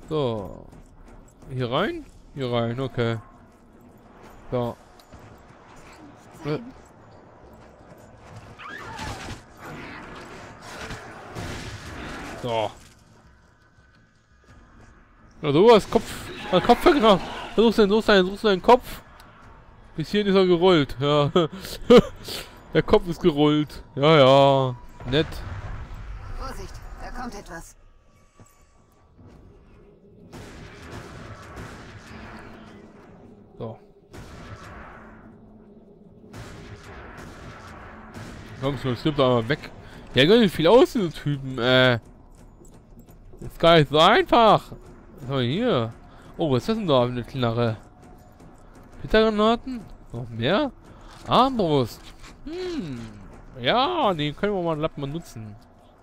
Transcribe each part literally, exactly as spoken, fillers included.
So. Hier rein? Hier rein, okay. So. Äh. So. Ja, sowas, Kopf. Äh, Kopf genau. Versuchst du den, versuchst du deinen Kopf? Bis hierhin ist er gerollt, ja. Der Kopf ist gerollt. Ja, ja. Nett. Vorsicht, da kommt etwas. So. Komm, so stimmt aber weg. Ja, gar nicht viel aus, diese Typen, äh. Ist gar nicht so einfach. Was haben wir hier? Oh, was ist das denn da? Eine Knarre. Pizzagranaten? Noch mehr? Armbrust. Hm. Ja, die können wir mal, mal nutzen.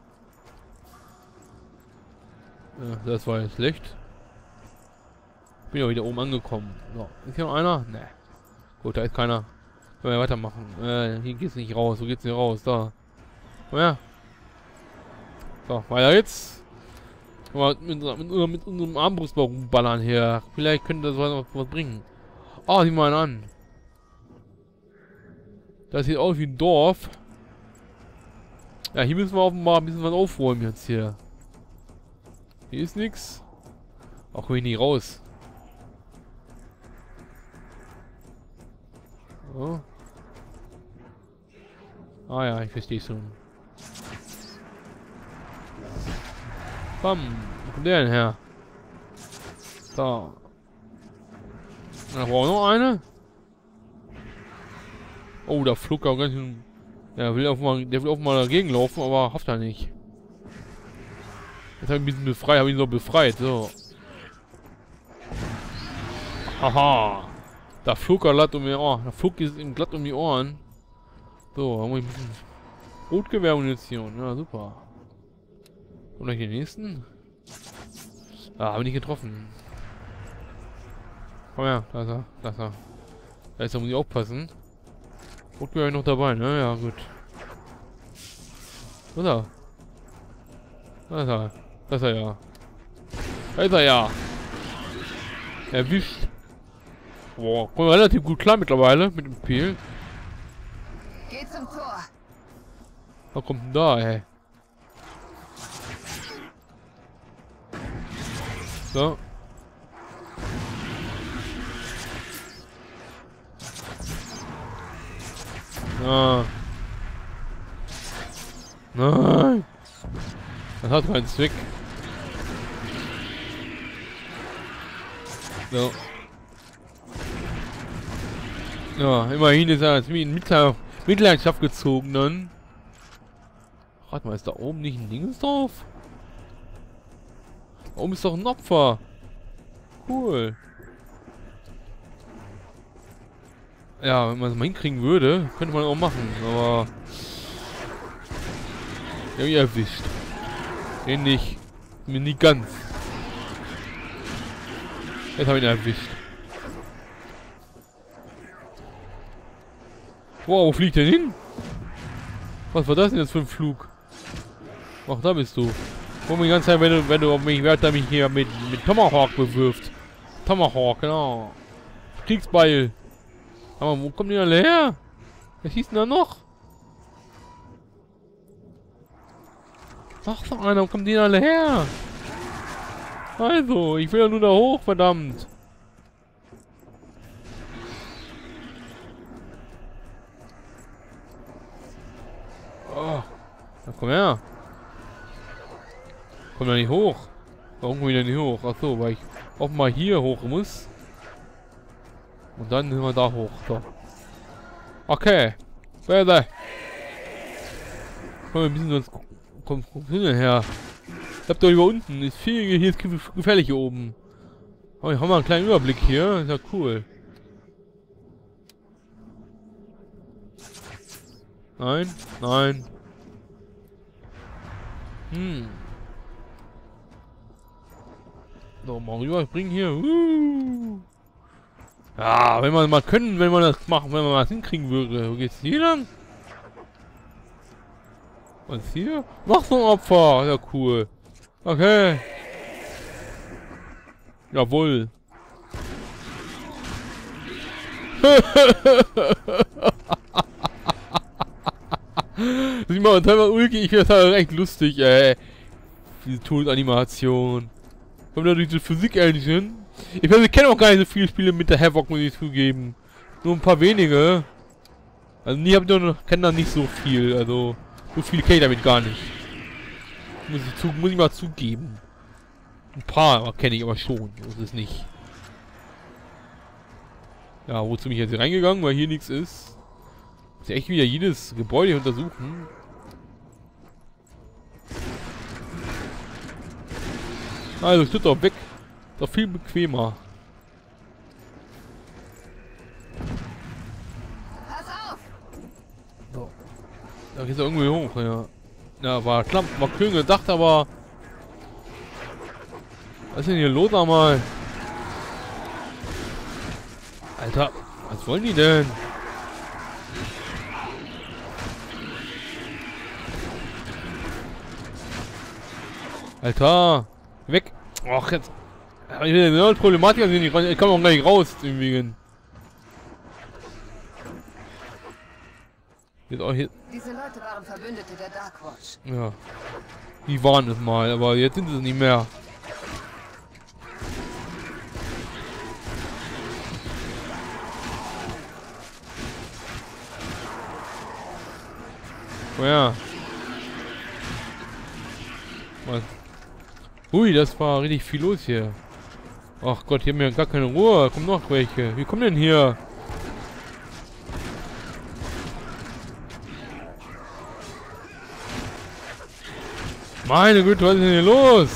Ja, das war jetzt schlecht. Bin ja wieder oben angekommen. So, ist hier noch einer? Ne. Gut, da ist keiner. Können wir weitermachen. Äh, hier geht's nicht raus. Wo geht's nicht raus? Da. Komm her. So, weiter geht's. Mal mit, mit, mit unserem Armbrustballon ballern hier. Vielleicht könnte das was, was bringen. Oh, sieh mal an. Das sieht aus wie ein Dorf. Ja, hier müssen wir offenbar ein bisschen was aufräumen jetzt hier. Hier ist nichts. Auch komm ich nicht raus. So. Ah ja, ich verstehe schon. Bam. Wo kommt der denn her? So. Da brauchen wir noch eine. Oh, da flog auch ganz schön. Ja, will auf mal, der will auch mal dagegen laufen, aber hofft er nicht. Jetzt habe ich ein bisschen befreit, habe ich ihn so befreit. So. Haha. Da flog er glatt um die Ohren. Da flog es ihm glatt um die Ohren. So, haben wir ein bisschen Rotgewehrmunition. Ja, super. Und gleich den nächsten. Ah, habe ich nicht getroffen. Komm her, da ist er, da ist er. Da ist er, muss ich aufpassen. Rotgewehr noch dabei, ne? Ja, gut. Wo ist er? Da ist er. Da ist er ja. Da ist er ja. Erwischt. Boah, kommen wir relativ gut klar mittlerweile mit dem Pfeil. Geh zum Tor. Was kommt denn da, ey? So. Ah. Nein. Das hat keinen Zweck. So. Ja, immerhin ist er jetzt wie in Mitleid Mitleidenschaft gezogen dann. Warte mal, ist da oben nicht ein Ding drauf? Da oben ist doch ein Opfer. Cool. Ja, wenn man es mal hinkriegen würde, könnte man auch machen, aber... Ja, wie erwischt. Den nicht. Mir nicht ganz. Jetzt habe ich ihn erwischt. Wow, wo fliegt der hin? Was war das denn jetzt für ein Flug? Ach, da bist du. Komm die ganze Zeit, wenn du, wenn du auf mich, wer da mich hier mit, mit Tomahawk bewirft. Tomahawk, genau. Kriegsbeil. Aber wo kommt die alle her? Wer schießt denn da noch? Ach, so einer, wo kommen die alle her? Also, ich will ja nur da hoch, verdammt. Oh. Na, komm her. Komm da nicht hoch. Warum komm ich da nicht hoch? Achso, weil ich auch mal hier hoch muss. Und dann sind wir da hoch. So. Okay. Wer ist der? Komm, ein bisschen sonst. Komm, komm hin her. Bleibt doch lieber unten. Ist viel, hier ist gefährlich hier oben. Aber ich habe mal einen kleinen Überblick hier. Ist ja cool. Nein, nein. Hm. So, mal rüberbringen hier. Uh. Ja, wenn wir mal können, wenn wir das machen, wenn wir mal das hinkriegen würde. Wo geht's hier lang? Was ist hier? Noch so ein Opfer. Ja, cool. Okay. Jawohl. Sieh mal, teilweise ulkig, ich finde das halt echt lustig, ey. Diese Tonanimation. Kommt da diese Physik ehrlich hin? Ich weiß, ich kenne auch gar nicht so viele Spiele mit der Havoc, muss ich zugeben. Nur ein paar wenige. Also nie hab ich noch, kenne da nicht so viel, also so viel kenne ich damit gar nicht. Muss ich, zu, muss ich mal zugeben. Ein paar kenne ich aber schon, so ist es nicht. Ja, wozu bin ich jetzt hier reingegangen, weil hier nichts ist. Muss ja echt wieder jedes Gebäude untersuchen. Also, ich doch weg. Doch viel bequemer. Pass auf! So. Da geht's ja irgendwie hoch, ja. Ja, war knapp, war kühn gedacht, aber... Was ist denn hier los einmal? Alter, was wollen die denn? Alter! Weg! Och, jetzt... Ich will eine Problematik, also ich komme auch gar nicht raus, im Wegen. Jetzt auch hier... Diese Leute waren Verbündete der Darkwatch. Ja. Die waren es mal, aber jetzt sind sie es nicht mehr. Oh ja. Was? Hui, das war richtig viel los hier. Ach Gott, hier haben wir gar keine Ruhe. Kommen noch welche. Wie kommen denn hier? Meine Güte, was ist denn hier los?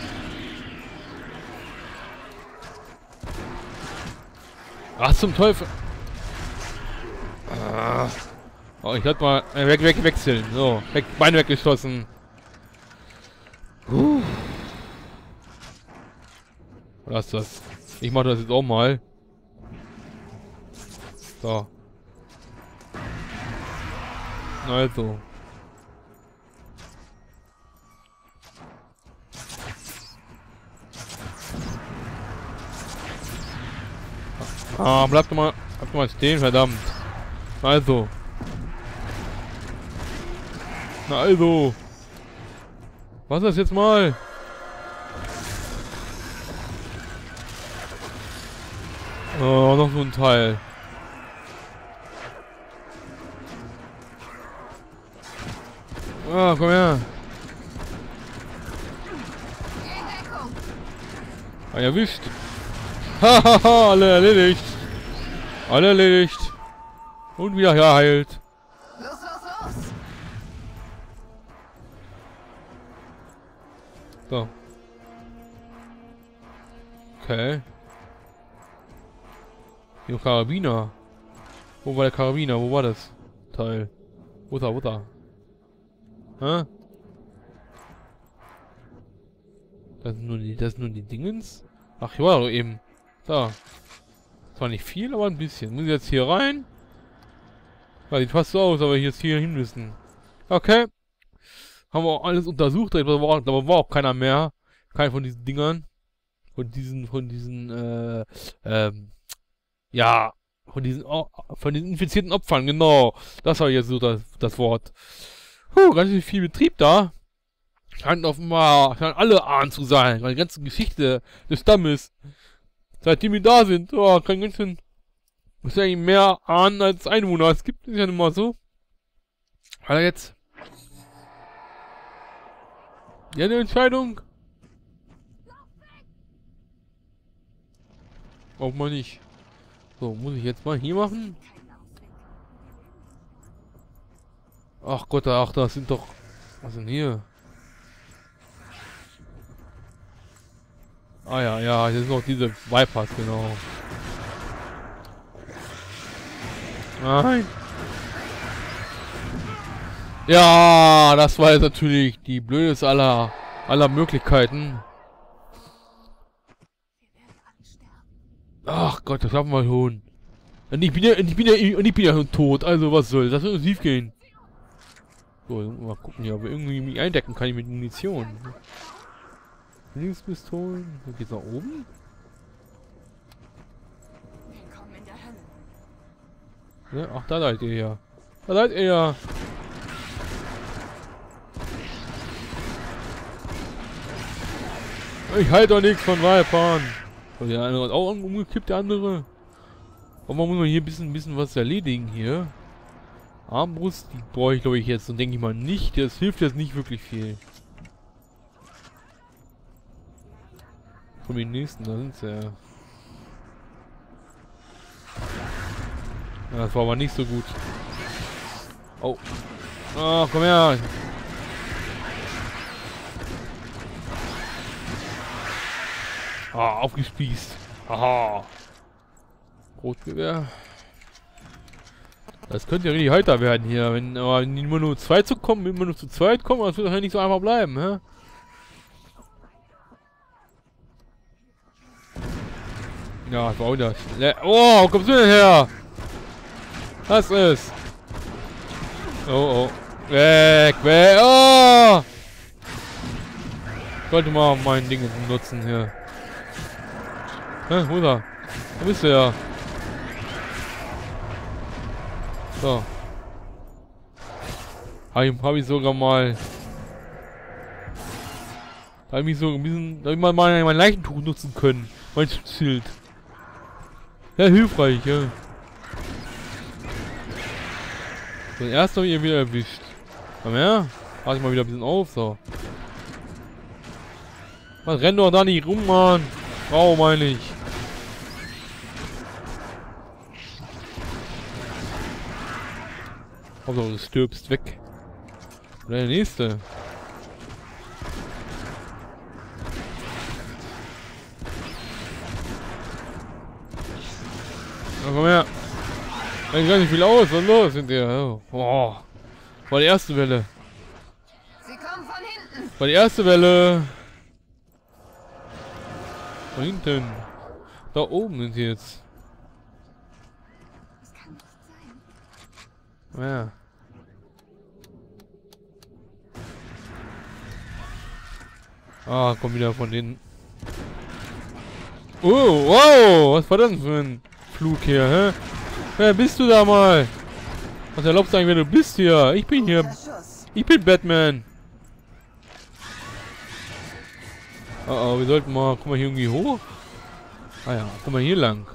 Ach, zum Teufel. Ah. Oh, ich hatte mal äh, weg, weg, wechseln. So, weg, Beine weggeschossen. Uh. Was ist das? Ich mache das jetzt auch mal. So. Also. Ah, bleibt mal, bleibt mal stehen, verdammt. Also. Na also. Was ist das jetzt mal? Oh, noch so ein Teil. Ah, komm her. Ah, erwischt. Hahaha, alle erledigt. Alle erledigt. Und wieder geheilt. Los, los, los! So. Okay. Hier Karabiner. Wo war der Karabiner? Wo war das Teil? Wo ist er? Wo ist er? Hä? Das sind nur die, das sind nur die Dingens? Ach, hier war doch eben. Da. Zwar nicht viel, aber ein bisschen. Muss ich jetzt hier rein? Ja, sieht fast so aus, aber hier jetzt hier hin müssen. Okay. Haben wir auch alles untersucht, da war, da war auch keiner mehr. Keiner von diesen Dingern. Von diesen, von diesen, äh, ähm, ja, von diesen, oh, von diesen infizierten Opfern, genau. Das war jetzt so das, das Wort. Puh, ganz schön viel Betrieb da. Scheint offenbar, scheinen alle Ahnen zu sein. Weil die ganze Geschichte des Stammes, seitdem wir da sind, oh, kann ganz schön, muss ja eigentlich mehr Ahnen als Einwohner. Es gibt es ja nun mal so. Alter, jetzt. Ja, eine Entscheidung. Auch mal nicht. So, muss ich jetzt mal hier machen? Ach Gott, ach, das sind doch... Was sind hier? Ah ja, ja, hier sind noch diese Vipers, genau. Nein. Ja, das war jetzt natürlich die blödeste aller, aller Möglichkeiten. Ach Gott, das schaffen wir schon. Und ich bin ja, ich bin ja, und ich bin ja schon tot, also was soll das? Das wird schief gehen. So, mal gucken hier, ob wir irgendwie mich eindecken kann ich mit Munition. Linkspistolen. Wo geht's nach oben? Ne? Ach, da seid ihr ja. Da seid ihr ja. Ich halte doch nichts von Vipern. Und der andere hat auch umgekippt, der andere. Aber man muss man hier ein bisschen, ein bisschen was erledigen hier. Armbrust, die brauche ich glaube ich jetzt und denke ich mal nicht. Das hilft jetzt nicht wirklich viel. Von den nächsten, da sind sie ja. Ja, das war aber nicht so gut. Oh. Oh, komm her. Ah, aufgespießt. Aha. Rotgewehr. Das könnte ja richtig heiter werden hier. Wenn aber immer nur zwei zu kommen, immer nur zu zweit kommen, das wird ja nicht so einfach bleiben, hä? Ja, ich brauche das. Oh, wo kommst du denn her? Was ist? Oh, oh. Weg, weg. Oh! Ich sollte mal mein Ding nutzen hier. Hä, wo ist er? Wo bist du ja? So. Hab ich, hab ich sogar mal. Da hab ich mich so ein bisschen. Da hab ich mal mein, mein Leichentuch nutzen können. Mein Schild. Sehr hilfreich, ja. So, erst hab ich ihn wieder erwischt. Komm her. Pass ich mal wieder ein bisschen auf, so. Was rennt doch da nicht rum, Mann? Frau, meine ich. Hauptsache du stirbst weg. Oder der nächste. Na, komm her. Da geht gar nicht viel aus. Was los sind die? Oh. Oh. War die erste Welle. Sie kommen von hinten. War die erste Welle. Von hinten. Da oben sind sie jetzt. Das kann nicht sein. Ja. Ah, komm wieder von denen. Oh, wow, was war das denn für ein Flug hier, hä? Wer bist du da mal? Was erlaubst du eigentlich, wer du bist hier? Ich bin hier. Ich bin Batman. Oh, oh, wir sollten mal, guck mal hier irgendwie hoch. Ah ja, guck mal hier lang.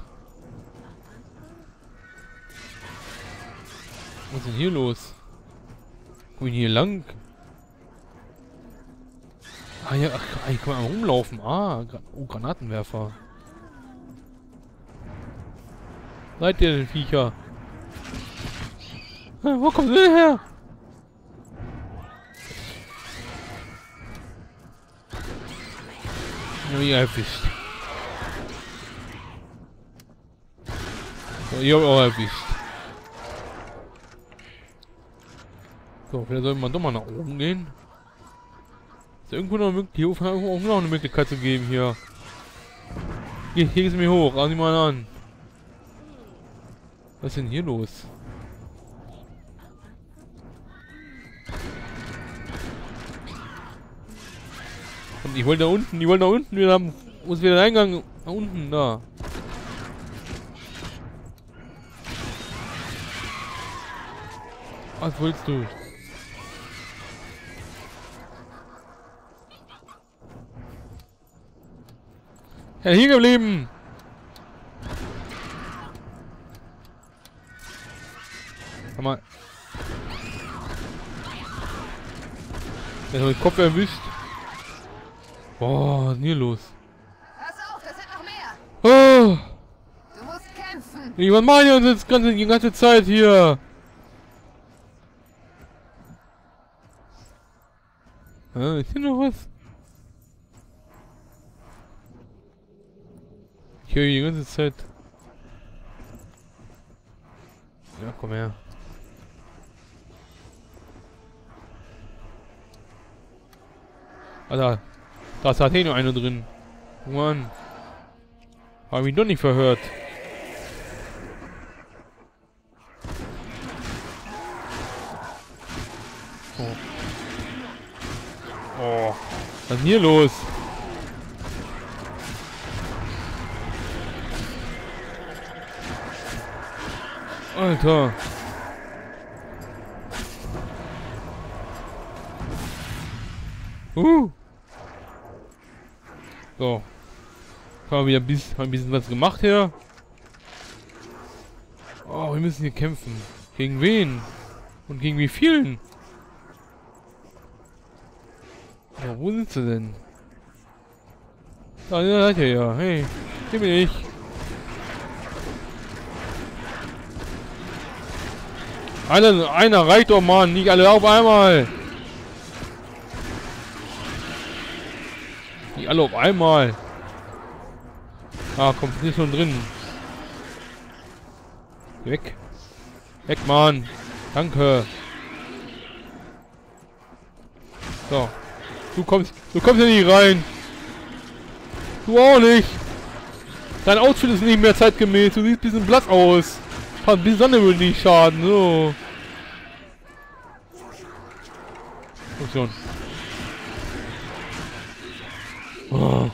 Was ist denn hier los? Guck mal hier lang. Ah ja, ach, hier kann man rumlaufen. Ah, oh, Granatenwerfer. Seid ihr denn, Viecher? Ah, wo kommt ihr denn her? Ja, ich erwischt. So, ich hab auch erwischt. So, vielleicht soll man doch mal nach oben gehen. Ist irgendwo noch eine Möglichkeit, hier auch noch eine Möglichkeit zu geben hier. Hier, hier ist mir hoch, schau sie mal an. Was ist denn hier los? Und ich wollte da unten, ich wollte da unten wieder haben. Muss wieder der Eingang da unten, da. Was willst du? Ja, hier geblieben! Komm mal. Der hat den Kopf erwischt. Boah, was ist denn hier los? Pass auf, das sind noch mehr. Oh! Du musst kämpfen. Ich, was machen die uns jetzt ganze, die ganze Zeit hier? Ah, ist hier noch was? Ich höre die ganze Zeit. Ja, komm her. Alter, da ist halt eh nur einer drin. Mann. Hab ich mich doch nicht verhört. Oh. Oh. Was ist denn hier los? Alter. Uh. So. Haben wir wieder ein bisschen, ein bisschen was gemacht hier. Oh, wir müssen hier kämpfen. Gegen wen? Und gegen wie vielen? Ja, wo sind sie denn? Da, da seid ihr ja. Hey, hier bin ich. Einer, einer reicht doch, Mann. Nicht alle auf einmal. Nicht alle auf einmal. Ah, kommt nicht schon drin. Weg. Weg, Mann. Danke. So. Du kommst, du kommst ja nicht rein. Du auch nicht. Dein Outfit ist nicht mehr zeitgemäß. Du siehst ein bisschen blass aus. Ein bisschen Sonne würde nicht schaden. So. Komm schon. Oh.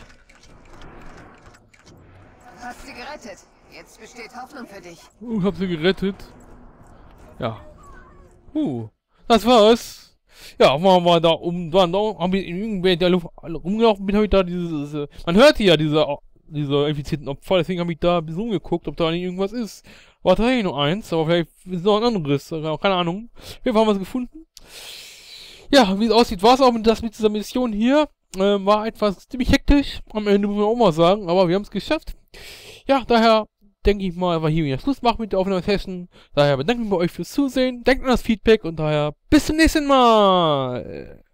Du hast sie gerettet. Jetzt besteht Hoffnung für dich. Uh, hab sie gerettet. Ja. Uh. Das war's. Ja, waren wir da um, waren da, haben wir irgendwer in der Luft rumgelaufen bin, habe ich da dieses, äh, man hört ja diese, diese infizierten Opfer, deswegen habe ich da ein bisschen umgeguckt, ob da nicht irgendwas ist. War tatsächlich nur eins, aber vielleicht ist noch ein anderes, keine Ahnung. Wir haben was gefunden. Ja, wie es aussieht, war es auch mit, das mit dieser Mission hier. Äh, war etwas ziemlich hektisch, am Ende muss man auch mal sagen, aber wir haben es geschafft. Ja, daher denke ich mal, war hier wieder Schluss machen mit der Aufnahmesession. Daher bedanke ich mich bei euch fürs Zusehen. Denkt an das Feedback und daher bis zum nächsten Mal.